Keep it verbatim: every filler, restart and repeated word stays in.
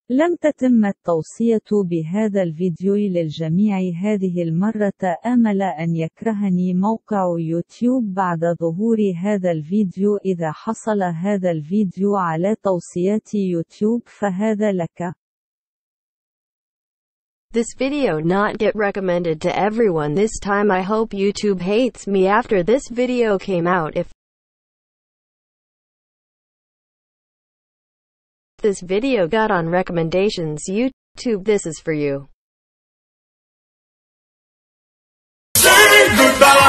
لم تتم التوصية بهذا الفيديو للجميع هذه المرة. آمل أن يكرهني موقع يوتيوب بعد ظهور هذا الفيديو. إذا حصل هذا الفيديو على توصيات يوتيوب فهذا لك. This video not get recommended to everyone this time. I hope YouTube hates me after this video came out. If this video got on recommendations YouTube, this is for you. Say goodbye.